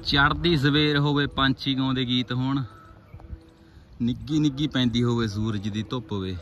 ਚੜ੍ਹਦੀ ਸਵੇਰ ਹੋਵੇ, ਪੰਛੀ ਗਾਉਂਦੇ ਗੀਤ ਹੋਣ, ਨਿੱਗੀ ਨਿੱਗੀ ਪੈਂਦੀ ਹੋਵੇ ਸੂਰਜ ਦੀ ਧੁੱਪ ਵੇ।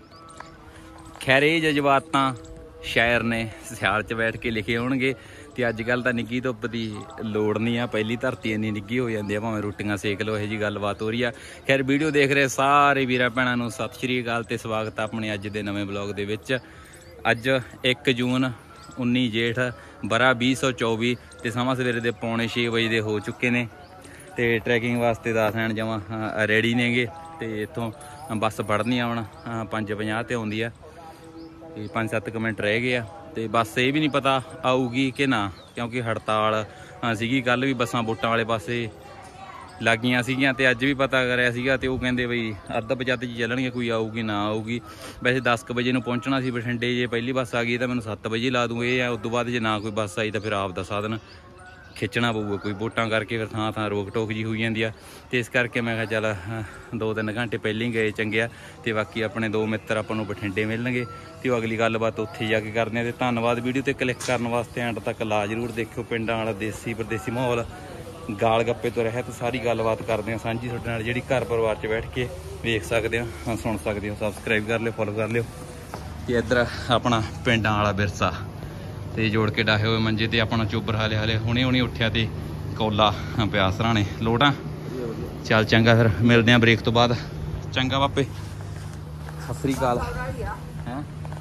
ਖੈਰ ਇਹ ਜਜ਼ਬਾਤਾਂ ਸ਼ਾਇਰ ਨੇ ਸਿਆਲ 'ਚ ਬੈਠ ਕੇ ਲਿਖੇ ਹੋਣਗੇ। ਤੇ ਅੱਜ ਕੱਲ੍ਹ ਤਾਂ ਨਿੱਗੀ ਧੁੱਪ ਦੀ ਲੋੜ ਨਹੀਂ ਆ, ਪਹਿਲੀ ਧਰਤੀ ਇੰਨੀ ਨਿੱਗੀ ਹੋ ਜਾਂਦੀ ਆ, ਭਾਵੇਂ ਰੋਟੀਆਂ ਸੇਕ ਲਓ, ਇਹੋ ਜਿਹੀ ਗੱਲਬਾਤ ਹੋ ਰਹੀ ਆ। ਖੈਰ ਵੀਡੀਓ ਦੇਖ ਰਹੇ ਸਾਰੇ ਵੀਰਾਂ ਭੈਣਾਂ ਨੂੰ ਸਤਿ ਸ਼੍ਰੀ ਅਕਾਲ ਤੇ ਸਵਾਗਤ ਆ ਆਪਣੇ ਅੱਜ ਦੇ ਨਵੇਂ ਬਲੌਗ ਦੇ ਵਿੱਚ। ਅੱਜ 1 ਜੂਨ 19 ਜੇਠ ਬਰਾ 2024 ਤੇ ਸਮਾਂ ਸਵੇਰੇ ਦੇ 5:45 ਵਜੇ ਦੇ ਹੋ ਚੁੱਕੇ ਨੇ। ਤੇ ਟਰੈਕਿੰਗ ਵਾਸਤੇ 10 ਐਣ ਜਮਾਂ ਰੈਡੀ ਨੇਗੇ। ਤੇ ਇੱਥੋਂ ਬੱਸ ਫੜਨੀ ਆਉਣ 5:50 ਤੇ ਆਉਂਦੀ ਆ ਤੇ 5-7 ਮਿੰਟ ਰਹਿ ਗਏ ਆ। ਤੇ ਬੱਸ ਇਹ ਵੀ ਨਹੀਂ ਪਤਾ ਆਊਗੀ ਕਿ ਨਾ, ਕਿਉਂਕਿ ਹੜਤਾਲ ਸੀਗੀ ਕੱਲ੍ਹ ਵੀ, ਬੱਸਾਂ ਵੋਟਾਂ ਵਾਲੇ ਪਾਸੇ ਲੱਗੀਆਂ ਸੀਗੀਆਂ। ਤੇ ਅੱਜ ਵੀ ਪਤਾ ਕਰਿਆ ਸੀਗਾ ਤੇ ਉਹ ਕਹਿੰਦੇ ਬਈ ਅੱਧ ਪਜੱਧ 'ਚ ਚੱਲਣਗੇ, ਕੋਈ ਆਊਗੀ ਨਾ ਆਊਗੀ। ਵੈਸੇ 10 ਕੁ ਵਜੇ ਨੂੰ ਪਹੁੰਚਣਾ ਸੀ ਬਠਿੰਡੇ, ਜੇ ਪਹਿਲੀ ਬੱਸ ਆ ਗਈ ਤਾਂ ਮੈਨੂੰ 7 ਵਜੇ ਲਾ ਦੂੰ। ਇਹ ਆ ਉਸ ਤੋਂ ਬਾਅਦ ਜੇ ਨਾ ਕੋਈ ਬੱਸ ਆਈ ਤਾਂ ਫਿਰ ਆਪ ਦਾ ਸਾਧਨ ਖਿੱਚਣਾ ਪਊਗਾ ਕੋਈ, ਵੋਟਾਂ ਕਰਕੇ ਫਿਰ ਥਾਂ ਥਾਂ ਰੋਕ ਟੋਕ ਜੀ ਹੋਈ ਜਾਂਦੀ ਆ। ਤੇ ਇਸ ਕਰਕੇ ਮੈਂ ਕਿਹਾ ਚੱਲ 2-3 ਘੰਟੇ ਪਹਿਲਾਂ ਹੀ ਗਏ ਚੰਗੇ ਆ। ਤੇ ਬਾਕੀ ਆਪਣੇ 2 ਮਿੱਤਰ ਆਪਾਂ ਨੂੰ ਬਠਿੰਡੇ ਮਿਲਣਗੇ ਤੇ ਉਹ ਅਗਲੀ ਗੱਲਬਾਤ ਉੱਥੇ ਜਾ ਕੇ ਕਰਦੇ ਆ। ਤੇ ਧੰਨਵਾਦ ਵੀਡੀਓ ਤੇ ਕਲਿੱਕ ਕਰਨ ਵਾਸਤੇ, ਐਂਡ ਤੱਕ ਲਾ ਜ਼ਰੂਰ ਦੇਖਿਓ। ਪਿੰਡਾਂ ਵਾਲਾ ਦੇਸੀ ਪਰਦੇਸੀ ਮਾਹੌਲ, ਗਾਲ ਗੱਪੇ ਤੋਂ ਰਹਿਤ ਸਾਰੀ ਗੱਲਬਾਤ ਕਰਦੇ ਆ ਸਾਂਝੀ ਤੁਹਾਡੇ ਨਾਲ, ਜਿਹੜੀ ਘਰ ਪਰਿਵਾਰ 'ਚ ਬੈਠ ਕੇ ਵੇਖ ਸਕਦੇ ਹੋ, ਸੁਣ ਸਕਦੇ ਹੋ। ਸਬਸਕ੍ਰਾਈਬ ਕਰ ਲਿਓ, ਫੋਲੋ ਕਰ ਲਿਓ। ਤੇ ਇੱਧਰ ਆਪਣਾ ਪਿੰਡਾਂ ਵਾਲਾ ਵਿਰਸਾ ਤੇ ਜੋੜ ਕੇ ਡਾਹੇ ਹੋਏ ਮੰਜੇ ਤੇ ਆਪਣਾ ਚੋਬਰ ਹਾਲੇ ਹੁਣੇ ਉੱਠਿਆ ਤੇ ਕੌਲਾ ਪਿਆ ਸਰਾਣੇ ਲੋਟਾਂ। ਚੱਲ ਚੰਗਾ, ਫਿਰ ਮਿਲਦੇ ਆ ਬ੍ਰੇਕ ਤੋਂ ਬਾਅਦ। ਚੰਗਾ ਬਾਪੇ, ਸਤਿ ਸ੍ਰੀ ਅਕਾਲ। ਹੈਂ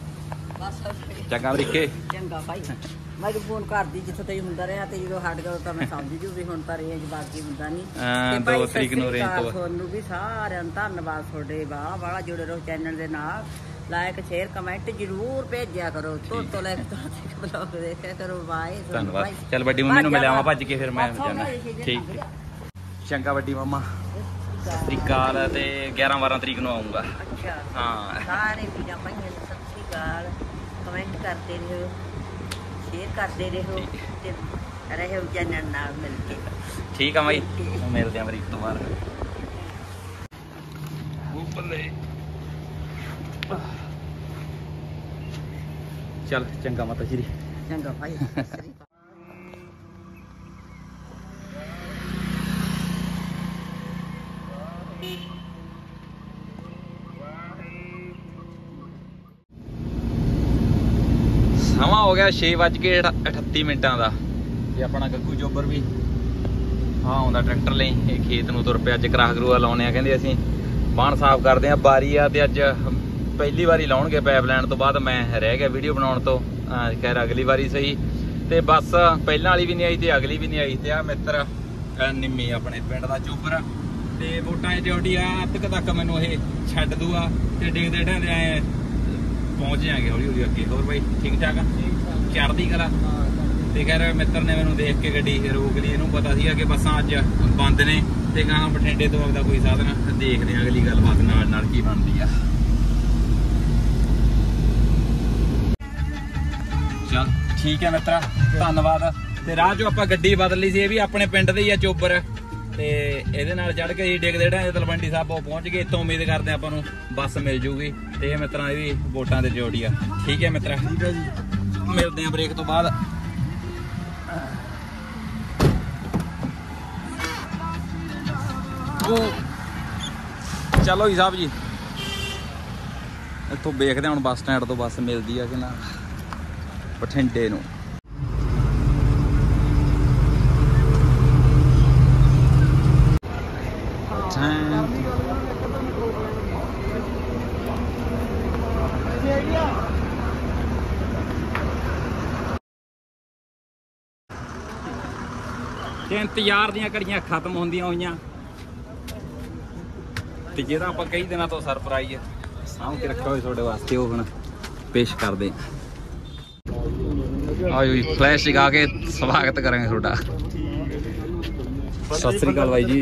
ਚੰਗਾ ਬਰੀਕੇ, ਚੰਗਾ ਭਾਈ। ਮੈਂ ਫੋਨ ਕਰਦੀ ਜਿੱਥੇ ਤੱਕ ਹੁੰਦਾ ਰਿਹਾ, ਤੇ ਜਦੋਂ ਹਟ ਗਿਆ ਤਾਂ ਮੈਂ ਸਮਝ ਜੂ ਵੀ ਹੁਣ ਤਾਂ ਰੇਂਜ ਬਾਕੀ ਹੁੰਦਾ ਨਹੀਂ। 2 ਤਰੀਕ ਨੂੰ ਰੇਂਜ ਤੋਂ ਤੁਹਾਨੂੰ ਵੀ ਸਾਰਿਆਂ ਨੂੰ ਧੰਨਵਾਦ ਤੁਹਾਡੇ, ਵਾਲਾ ਜੁੜੇ ਰਹੋ ਚੈਨਲ ਦੇ ਨਾਲ। ਲਾਇਕ ਸ਼ੇਅਰ ਕਮੈਂਟ ਜ਼ਰੂਰ ਭੇਜਿਆ ਕਰੋ। ਤੋਂ ਲੈ ਕੇ ਬਲੌਗ ਦੇਖਿਆ ਕਰੋ। ਬਾਏ, ਧੰਨਵਾਦ। ਚੱਲ ਵੱਡੀ ਮੰਮੀ ਨੂੰ ਮਿਲਿਆ ਭੱਜ ਕੇ, ਫਿਰ ਮੈਂ ਜਾਣਾ। ਠੀਕ ਚੰਗਾ ਵੱਡੀ ਮਾਮਾ, ਸਤਿ ਸ੍ਰੀ ਅਕਾਲ। ਤੇ 11-12 ਤਰੀਕ ਨੂੰ ਆਊਂਗਾ। ਅੱਛਾ ਹਾਂ, ਸਾਰੇ ਵੀਰਾਂ ਭਾਈਆਂ ਨੂੰ ਸਤਿ ਸ੍ਰੀ ਅਕਾਲ। ਕਮੈਂਟ ਕਰਦੇ ਰਹੋ, ਸ਼ੇਅਰ ਕਰਦੇ ਰਹੋ ਤੇ ਰਹੋ ਚੈਨਲ ਨਾਲ ਮਿਲ ਕੇ। ਠੀਕ ਆ ਬਾਈ, ਮਿਲਦੇ ਆ ਬਰੀਕ ਤੋਂ ਬਾਅਦ। ਚੱਲ ਚੰਗਾ ਮਾਤਾ ਜੀ, ਚੰਗਾ ਭਾਈ। ਸਮਾਂ ਹੋ ਗਿਆ 6:38 ਦਾ। ਤੇ ਆਪਣਾ ਗੱਗੂ ਚੋਬਰ ਵੀ ਆਉਂਦਾ ਟਰੈਕਟਰ ਲਈ। ਇਹ ਖੇਤ ਨੂੰ ਤੁਰ ਪਿਆ। ਅੱਜ ਕਰਾਹ ਕਰੂਆ ਲਾਉਣੇ ਆ, ਕਹਿੰਦੇ ਅਸੀਂ ਬਾਣ ਸਾਫ਼ ਕਰਦੇ ਆ। ਬਾਰੀ ਆ ਤੇ ਅੱਜ ਪਹਿਲੀ ਵਾਰੀ ਲਾਉਣਗੇ ਪਾਈਪ ਲਾਈਨ ਤੋਂ ਬਾਅਦ। ਮੈਂ ਰਹਿ ਗਿਆ ਵੀਡੀਓ ਬਣਾਉਣ ਤੋਂ, ਖੈਰ ਅਗਲੀ ਵਾਰੀ ਸਹੀ। ਤੇ ਬੱਸ ਪਹਿਲਾਂ ਵਾਲੀ ਵੀ ਨਹੀਂ ਆਈ ਤੇ ਅਗਲੀ ਵੀ ਨਹੀਂ ਆਈ। ਤੇ ਆ ਮਿੱਤਰ ਨਿੰਮੀ ਆਪਣੇ ਪਿੰਡ ਦਾ ਚੋਬਰ ਤੇ ਵੋਟਾਂ 'ਚ ਡਿਊਟੀ ਆ। ਅੱਧ ਤੱਕ ਮੈਨੂੰ ਇਹ ਛੱਡ ਦੂਗਾ ਤੇ ਡਿੱਗਦੇ ਢਾਂਦੇ ਐ ਪਹੁੰਚ ਜਾਵਾਂਗੇ ਹੌਲੀ ਹੌਲੀ ਅੱਗੇ। ਹੋਰ ਬਾਈ ਠੀਕ ਠਾਕ ਆ? ਚੜ੍ਹਦੀ ਕਲਾ। ਤੇ ਖੈਰ ਮਿੱਤਰ ਨੇ ਮੈਨੂੰ ਦੇਖ ਕੇ ਗੱਡੀ ਰੋਕ ਲਈ। ਇਹਨੂੰ ਪਤਾ ਸੀਗਾ ਕਿ ਬੱਸਾਂ ਅੱਜ ਬੰਦ ਨੇ ਤੇ ਗਾਂ ਬਠਿੰਡੇ ਤੋਂ ਆਪਦਾ ਕੋਈ ਸਾਧਨ ਦੇਖਦੇ ਆ। ਅਗਲੀ ਗੱਲਬਾਤ ਨਾਲ ਕੀ ਬਣਦੀ ਆ। ਚੱਲ ਠੀਕ ਹੈ ਮਿੱਤਰਾ, ਧੰਨਵਾਦ। ਤੇ ਰਾਹ 'ਚੋਂ ਆਪਾਂ ਗੱਡੀ ਬਦਲ ਲਈ ਸੀ, ਇਹ ਵੀ ਆਪਣੇ ਪਿੰਡ ਦੇ ਹੀ ਆ ਚੋਬਰ। ਤੇ ਇਹਦੇ ਨਾਲ ਚੜ੍ਹ ਕੇ ਜੀ ਡਿੱਗਦੇ ਢਾਂਗੇ ਤਲਵੰਡੀ ਸਾਬੋ ਪਹੁੰਚ ਗਏ। ਇੱਥੋਂ ਉਮੀਦ ਕਰਦੇ ਆਪਾਂ ਨੂੰ ਬੱਸ ਮਿਲ ਜੂਗੀ। ਤੇ ਇਹ ਮਿੱਤਰਾਂ ਇਹ ਵੀ ਵੋਟਾਂ ਦੇ ਡਿਊਟੀ ਆ। ਠੀਕ ਹੈ ਮਿੱਤਰਾ, ਮਿਲਦੇ ਆ ਬ੍ਰੇਕ ਤੋਂ ਬਾਅਦ। ਚਲੋ ਜੀ ਸਾਹਿਬ ਜੀ, ਇੱਥੋਂ ਵੇਖਦੇ ਹੁਣ ਬੱਸ ਸਟੈਂਡ ਤੋਂ ਬੱਸ ਮਿਲਦੀ ਆ ਕਿ ਨਾ ਬਠਿੰਡੇ ਨੂੰ। ਤੇ ਇੰਤਜ਼ਾਰ ਦੀਆਂ ਘੜੀਆਂ ਖਤਮ ਹੁੰਦੀਆਂ ਹੋਈਆਂ ਤੇ ਜਿਹੜਾ ਆਪਾਂ ਕਈ ਦਿਨਾਂ ਤੋਂ ਸਰਪ੍ਰਾਈਜ਼ ਸਾਂਭ ਕੇ ਰੱਖਿਆ ਹੋਇਆ ਤੁਹਾਡੇ ਵਾਸਤੇ, ਉਹ ਹੁਣ ਪੇਸ਼ ਕਰਦੇ ਆਓ ਜੀ। ਫਲੈਸ਼ ਜਗਾ ਕੇ ਸਵਾਗਤ ਕਰਾਂਗੇ ਤੁਹਾਡਾ। ਸਤਿ ਸ੍ਰੀ ਅਕਾਲ ਬਾਈ ਜੀ।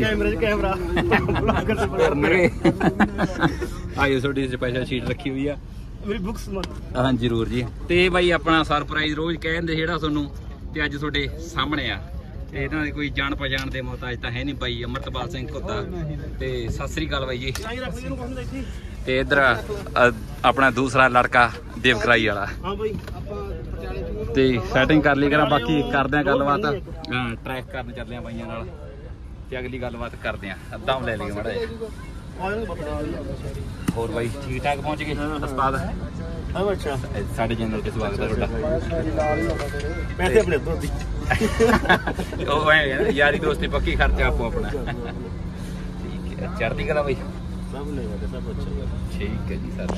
ਆਇਓ, ਤੁਹਾਡੀ ਸਪੈਸ਼ਲ ਸ਼ੀਟ ਰੱਖੀ ਹੋਈ ਆ ਮੇਰੀ ਬੁੱਕਸ। ਹਾਂ ਜ਼ਰੂਰ ਜੀ। ਤੇ ਬਾਈ ਆਪਣਾ ਸਰਪ੍ਰਾਈਜ਼ ਰੋਜ਼ ਕਹਿੰਦੇ ਜਿਹੜਾ ਤੁਹਾਨੂੰ, ਤੇ ਅੱਜ ਤੁਹਾਡੇ ਸਾਹਮਣੇ ਆ। ਤੇ ਇਹਨਾਂ ਦੀ ਕੋਈ ਜਾਣ ਪਛਾਣ ਦੇ ਮੁਹਤਾਜ ਤਾਂ ਹੈ ਨਹੀਂ ਬਾਈ ਅਮਰਤਪਾਲ ਸਿੰਘ ਘੁੱਦਾ। ਤੇ ਸਤਿ ਸ੍ਰੀ ਅਕਾਲ ਬਾਈ ਜੀ। ਤੇ ਇਧਰ ਆਪਣਾ ਦੂਸਰਾ ਲੜਕਾ ਦੇਵਕਰਾਈ ਵਾਲਾ। ਹਾਂ ਬਾਈ, ਆਪਾਂ ਪਟਿਆਲੇ ਤੋਂ ਤੇ ਸੈਟਿੰਗ ਕਰ ਲਈ ਕਰਾਂ, ਬਾਕੀ ਕਰਦੇ ਆ ਗੱਲਬਾਤ। ਹਾਂ ਟਰੈਕ ਕਰਨ ਚੱਲੇ ਆ ਬਾਈਆਂ ਨਾਲ ਤੇ ਅਗਲੀ ਗੱਲਬਾਤ ਕਰਦੇ ਆ। ਅੱਧਾ ਲੈ ਲਈਏ ਮਾੜਾ ਜਿਹਾ। ਹੋਰ ਬਾਈ ਠੀਕ ਠਾਕ ਪਹੁੰਚ ਗਏ ਉਸਤਾਦ? ਅੱਛਾ ਸਾਡੇ ਚੈਨਲ ਤੇ ਸਵਾਗਤ ਹੈ ਤੁਹਾਡਾ। ਪੈਸੇ ਆਪਣੇ ਤੋਂ ਦੀ ਉਹ ਐ ਯਾਰੀ ਦੋਸਤੀ ਪੱਕੀ, ਖਰਚਾ ਆਪੋ ਆਪਣਾ। ਠੀਕ ਹੈ, ਚੜ੍ਹਦੀ ਕਲਾ ਬਾਈ। ਸਭ ਲੈ ਗਏ, ਸਭ ਅੱਛਾ। ਠੀਕ ਹੈ ਜੀ ਸਰ।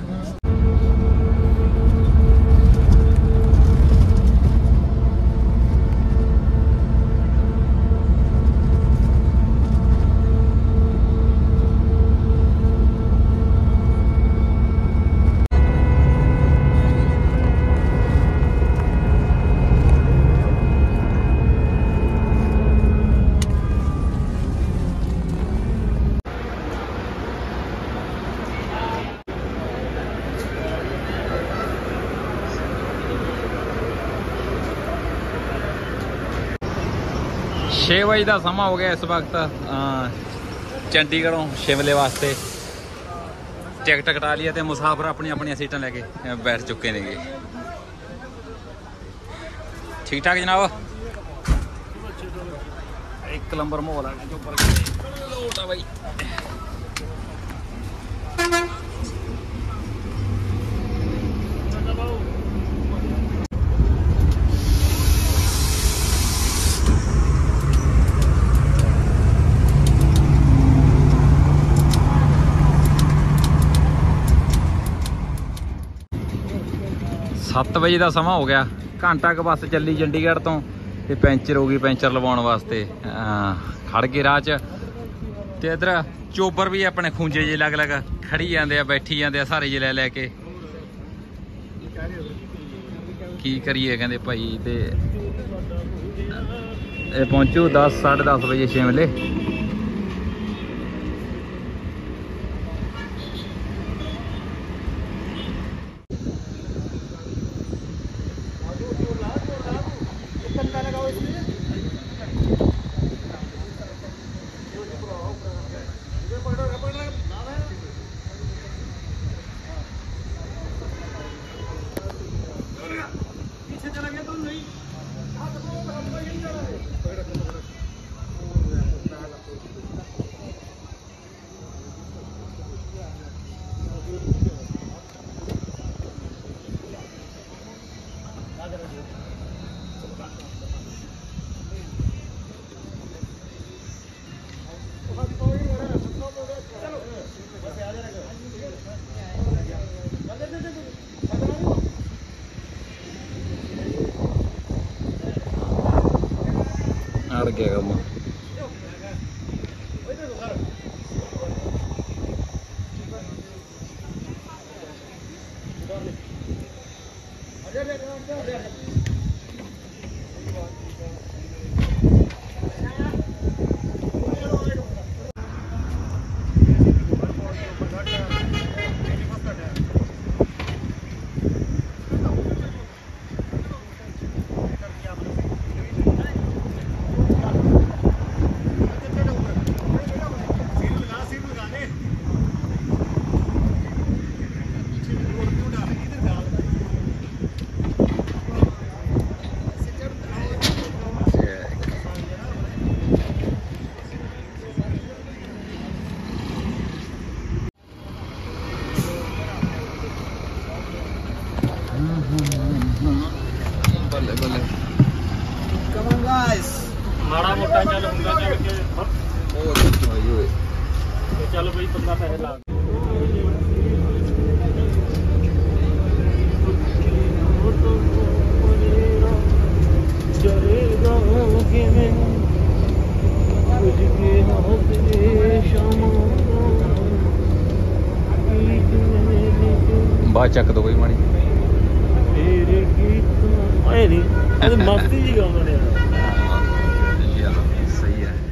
6 ਵਜੇ ਦਾ ਸਮਾਂ ਹੋ ਗਿਆ ਇਸ ਵਕਤ। ਚੰਡੀਗੜ੍ਹੋਂ ਸ਼ਿਮਲੇ ਵਾਸਤੇ ਟਿਕਟ ਕਟਾ ਲਈ ਤੇ ਮੁਸਾਫਰ ਆਪਣੀ ਆਪਣੀਆਂ ਸੀਟਾਂ ਲੈ ਕੇ ਬੈਠ ਚੁੱਕੇ ਨੇਗੇ। ਠੀਕ ਠਾਕ ਜਨਾਬ? ਇੱਕ ਨੰਬਰ ਮਾਹੌਲ ਆ ਜੋ ਉੱਪਰ ਲੋਟਾ ਬਾਈ। ਸੱਤ ਵਜੇ ਦਾ ਸਮਾਂ ਹੋ ਗਿਆ। ਘੰਟਾ ਕੁ ਬੱਸ ਚੱਲੀ ਚੰਡੀਗੜ੍ਹ ਤੋਂ ਤੇ ਪੈਂਚਰ ਹੋ ਗਈ। ਪੈਂਚਰ ਲਵਾਉਣ ਵਾਸਤੇ ਖੜ ਗਏ ਰਾਹ 'ਚ। ਤੇ ਇੱਧਰ ਚੋਬਰ ਵੀ ਆਪਣੇ ਖੂੰਜੇ ਜੇ ਅਲੱਗ ਅਲੱਗ ਖੜੀ ਜਾਂਦੇ ਆ, ਬੈਠੀ ਜਾਂਦੇ ਆ ਸਾਰੇ ਜੇ ਲੈ ਲੈ ਕੇ। ਕੀ ਕਰੀਏ ਕਹਿੰਦੇ ਭਾਈ। ਤੇ ਇਹ ਪਹੁੰਚੂ 10 10:30 ਵਜੇ ਸ਼ਿਮਲੇ। ਅੜ ਗਿਆ ਕੰਮ। ਬੱਲੇ ਬੱਲੇ। ਕਮ ਔਨ ਗਾਇਸ, ਮਾੜਾ ਮੋਟਾ ਚੱਲ ਹੁੰਦਾ ਚੱਲ ਕੇ ਉਹ ਦੇਖੋ ਓਏ। ਤੇ ਚੱਲ ਬਈ ਬੰਦਾ ਪੈਸੇ ਲਾ ਬਾਅਦ ਚੱਕ ਦੋ ਬਈ ਮਾੜੀ। ਤੇਰੇ ਗੀਤ ਆਏ ਨਹੀਂ ਇਹ ਮਸਤੀ ਜੀ ਗਾਉਂਦੇ ਨੇ ਯਾਰ। ਸਹੀ ਹੈ।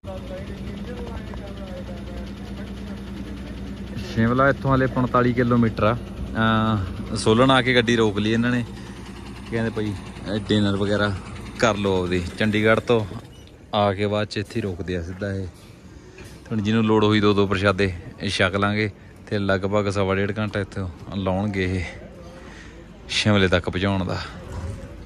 ਸ਼ਿਮਲਾ ਇੱਥੋਂ ਹਲੇ 45 ਕਿਲੋਮੀਟਰ ਆ। ਸੋਲਨ ਆ ਕੇ ਗੱਡੀ ਰੋਕ ਲਈ ਇਹਨਾਂ ਨੇ। ਕਹਿੰਦੇ ਭਾਈ ਡਿਨਰ ਵਗੈਰਾ ਕਰ ਲਓ ਆਪਦੀ। ਚੰਡੀਗੜ੍ਹ ਤੋਂ ਆ ਕੇ ਬਾਅਦ 'ਚ ਇੱਥੇ ਰੋਕਦੇ ਆ ਸਿੱਧਾ ਇਹ। ਹੁਣ ਜਿਹਨੂੰ ਲੋੜ ਹੋਈ 2 ਪ੍ਰਸ਼ਾਦੇ ਛਕ ਲਾਂਗੇ ਤੇ ਲਗਭਗ 1.5 ਘੰਟਾ ਇੱਥੋਂ ਲਾਉਣਗੇ ਇਹ ਸ਼ਿਮਲੇ ਤੱਕ ਪਹੁੰਚਾਉਣ ਦਾ।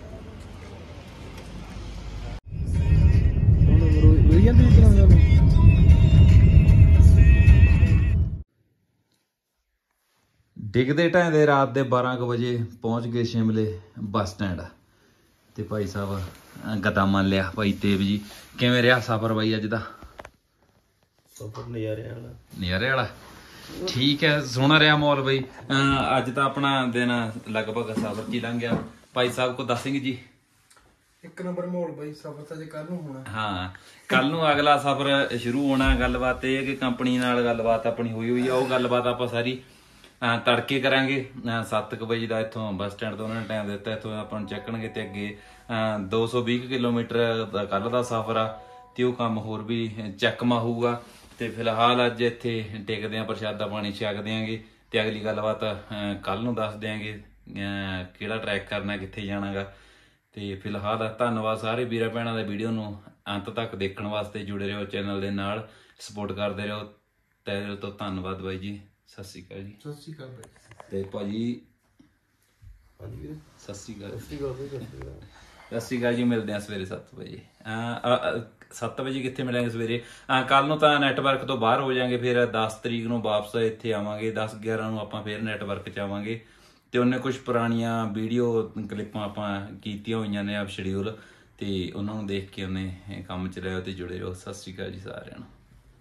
ਡਿੱਗਦੇ ਢਾਂਦੇ ਰਾਤ ਦੇ 12 ਕੁ ਵਜੇ ਪਹੁੰਚ ਗਏ ਸ਼ਿਮਲੇ ਬੱਸ ਸਟੈਂਡ। ਤੇ ਭਾਈ ਸਾਹਿਬ ਗੱਦਾ ਮੰਨ ਲਿਆ। ਭਾਈ ਤੇਵ ਜੀ ਕਿਵੇਂ ਰਿਹਾ ਸਫ਼ਰ ਬਾਈ ਅੱਜ ਦਾ? ਸਫ਼ਰ ਨਜ਼ਾਰੇ ਵਾਲਾ ਠੀਕ ਹੈ, ਸੋਹਣਾ ਰਿਹਾ ਮਾਹੌਲ ਬਈ। ਅੱਜ ਤਾਂ ਆਪਣਾ ਦਿਨ ਲਗਭਗ ਸਫ਼ਰ 'ਚ ਹੀ ਲੰਘ ਗਿਆ। ਭਾਈ ਸਾਹਿਬ ਕੋ ਦੱਸੇਂਗੇ ਜੀ? ਇੱਕ ਨੰਬਰ ਮਾਹੌਲ ਬਾਈ, ਸਫ਼ਰ ਤਾਂ ਜੇ ਕੱਲ ਨੂੰ ਹੋਣਾ। ਹਾਂ, ਕੱਲ ਨੂੰ ਅਗਲਾ ਸਫ਼ਰ ਸ਼ੁਰੂ ਹੋਣਾ। ਗੱਲਬਾਤ ਇਹ ਹੈ ਕਿ ਕੰਪਨੀ ਨਾਲ ਗੱਲਬਾਤ ਆਪਣੀ ਹੋਈ ਆ। ਉਹ ਗੱਲਬਾਤ ਆਪਾਂ ਸਾਰੀ ਤੜਕੇ ਕਰਾਂਗੇ। 7 ਵਜੇ ਦਾ ਇੱਥੋਂ ਬੱਸ ਸਟੈਂਡ ਤੋਂ ਉਹਨਾਂ ਨੇ ਟਾਈਮ ਦਿੱਤਾ, ਇੱਥੋਂ ਆਪਾਂ ਨੂੰ ਚੱਕਣਗੇ ਤੇ ਅੱਗੇ 220 ਕਿਲੋਮੀਟਰ ਦਾ ਕੱਲ ਦਾ ਸਫ਼ਰ ਆ ਤੇ ਉਹ ਕੰਮ ਹੋਰ ਵੀ ਚੱਕਮਾ ਹੋਊਗਾ। ਤੇ ਫਿਲਹਾਲ ਅੱਜ ਇੱਥੇ ਟਿਕਦੇ ਆਂ, ਪ੍ਰਸ਼ਾਦਾ ਪਾਣੀ ਛਕ ਦਿਆਂਗੇ ਤੇ ਅਗਲੀ ਗੱਲਬਾਤ ਕੱਲ ਨੂੰ ਦੱਸ ਦਿਆਂਗੇ ਕਿਹੜਾ ਟਰੈਕ ਕਰਨਾ, ਕਿੱਥੇ ਜਾਣਾਗਾ। ਤੇ ਫਿਲਹਾਲ ਧੰਨਵਾਦ ਸਾਰੇ ਵੀਰਾਂ ਭੈਣਾਂ ਦਾ ਵੀਡੀਓ ਨੂੰ ਅੰਤ ਤੱਕ ਦੇਖਣ ਵਾਸਤੇ। ਜੁੜੇ ਰਹੋ ਚੈਨਲ ਦੇ ਨਾਲ, ਸਪੋਰਟ ਕਰਦੇ ਰਹੋ। ਤਹਿ ਦਿਲ ਤੋਂ ਧੰਨਵਾਦ ਬਾਈ ਜੀ। ਸਤਿ ਸ਼੍ਰੀ ਅਕਾਲ ਜੀ। ਸਤਿ ਸ਼੍ਰੀ ਅਕਾਲ ਬਾਈ। ਤੇ ਭਾਜੀ ਹਾਂਜੀ ਸਤਿ ਸ਼੍ਰੀ ਅਕਾਲ। ਸਤਿ ਸਤਿ ਸ਼੍ਰੀ ਅਕਾਲ ਜੀ। ਮਿਲਦੇ ਆ ਸਵੇਰੇ 7 ਵਜੇ। 7 ਵਜੇ ਕਿੱਥੇ ਮਿਲਾਂਗੇ ਸਵੇਰੇ? ਕੱਲ ਨੂੰ ਤਾਂ ਨੈਟਵਰਕ ਤੋਂ ਬਾਹਰ ਹੋ ਜਾਾਂਗੇ, ਫਿਰ 10 ਤਰੀਕ ਨੂੰ ਵਾਪਸ ਇੱਥੇ ਆਵਾਂਗੇ। 10-11 ਨੂੰ ਆਪਾਂ ਫਿਰ ਨੈਟਵਰਕ 'ਚ ਆਵਾਂਗੇ। ਤੇ ਉਹਨੇ ਕੁਝ ਪੁਰਾਣੀਆਂ ਵੀਡੀਓ ਕਲਿੱਪਾਂ ਆਪਾਂ ਕੀਤੀਆਂ ਹੋਈਆਂ ਨੇ ਸ਼ਡਿਊਲ, ਤੇ ਉਹਨਾਂ ਨੂੰ ਦੇਖ ਕੇ ਉਹਨੇ ਕੰਮ 'ਚ ਰਹਿਓ ਤੇ ਜੁੜੇ ਰਹੋ। ਸਤਿ ਸ਼੍ਰੀ ਅਕਾਲ ਜੀ ਸਾਰਿਆਂ ਨੂੰ।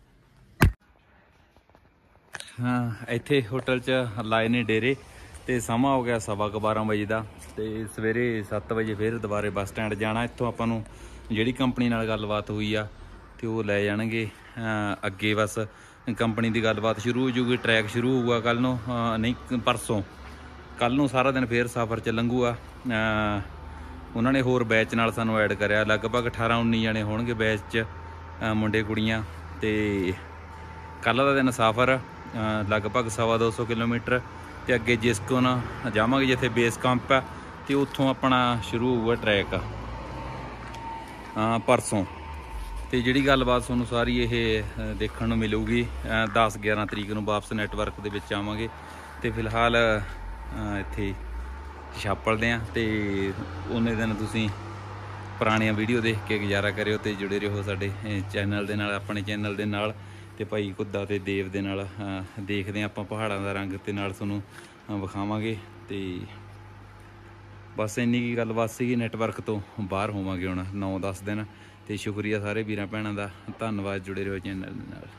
ਹਾਂ, ਇੱਥੇ ਹੋਟਲ 'ਚ ਲਾਏ ਨੇ ਡੇਰੇ ਤੇ ਸਮਾਂ ਹੋ ਗਿਆ 12:15 ਵਜੇ ਦਾ। ਤੇ ਸਵੇਰੇ 7 ਵਜੇ ਫਿਰ ਦੁਬਾਰੇ ਬੱਸ ਸਟੈਂਡ ਜਾਣਾ। ਇੱਥੋਂ ਆਪਾਂ ਨੂੰ ਜਿਹੜੀ ਕੰਪਨੀ ਨਾਲ ਗੱਲਬਾਤ ਹੋਈ ਆ ਤੇ ਉਹ ਲੈ ਜਾਣਗੇ ਅੱਗੇ। ਬਸ ਕੰਪਨੀ ਦੀ ਗੱਲਬਾਤ ਸ਼ੁਰੂ ਹੋ ਜੂਗੀ, ਟਰੈਕ ਸ਼ੁਰੂ ਹੋਊਗਾ ਕੱਲ ਨੂੰ, ਨਹੀਂ ਪਰਸੋਂ। ਕੱਲ ਨੂੰ ਸਾਰਾ ਦਿਨ ਫੇਰ ਸਫ਼ਰ 'ਚ ਲੰਘੂਗਾ। ਉਹਨਾਂ ਨੇ ਹੋਰ ਬੈਚ ਨਾਲ ਸਾਨੂੰ ਐਡ ਕਰਿਆ, ਲਗਭਗ 18-19 ਜਣੇ ਹੋਣਗੇ ਬੈਚ 'ਚ, ਮੁੰਡੇ ਕੁੜੀਆਂ। ਤੇ ਕੱਲ੍ਹ ਦਾ ਦਿਨ ਸਫ਼ਰ ਲਗਭਗ 225 ਕਿਲੋਮੀਟਰ ਤੇ ਅੱਗੇ ਜਿਸਕੋਨ ਜਾਵਾਂਗੇ ਜਿੱਥੇ ਬੇਸ ਕੈਂਪ ਆ, ਤੇ ਉੱਥੋਂ ਆਪਣਾ ਸ਼ੁਰੂ ਹੋਊਗਾ ਟਰੈਕ ਪਰਸੋਂ। ਤੇ ਜਿਹੜੀ ਗੱਲਬਾਤ ਤੁਹਾਨੂੰ ਸਾਰੀ ਇਹ ਦੇਖਣ ਨੂੰ ਮਿਲੂਗੀ 10-11 ਤਰੀਕ ਨੂੰ ਵਾਪਸ ਨੈਟਵਰਕ ਦੇ ਵਿੱਚ ਆਵਾਂਗੇ। ਤੇ ਫਿਲਹਾਲ ਇੱਥੇ ਛਾਪਲਦੇ ਆ ਤੇ ਉਹਨੇ ਦਿਨ ਤੁਸੀਂ ਪੁਰਾਣੀਆਂ ਵੀਡੀਓ ਦੇਖ ਕੇ ਗੁਜ਼ਾਰਾ ਕਰਿਓ ਤੇ ਜੁੜੇ ਰਹੋ ਸਾਡੇ ਚੈਨਲ ਦੇ ਨਾਲ, ਆਪਣੇ ਚੈਨਲ ਦੇ ਨਾਲ। ਤੇ ਭਾਈ ਘੁੱਦਾ ਤੇ ਦੇਵ ਦੇ ਨਾਲ ਦੇਖਦੇ ਆਪਾਂ ਪਹਾੜਾਂ ਦਾ ਰੰਗ ਤੇ ਨਾਲ ਤੁਹਾਨੂੰ ਵਿਖਾਵਾਂਗੇ। ਤੇ ਬਸ ਇੰਨੀ ਕੀ ਗੱਲਬਾਤ ਸੀਗੀ। ਨੈਟਵਰਕ ਤੋਂ ਬਾਹਰ ਹੋਵਾਂਗੇ ਹੁਣ 9-10 ਦਿਨ। ਤੇ ਸ਼ੁਕਰੀਆ ਸਾਰੇ ਵੀਰਾਂ ਭੈਣਾਂ ਦਾ, ਧੰਨਵਾਦ। ਜੁੜੇ ਰਹੋ ਚੈਨਲ ਦੇ ਨਾਲ।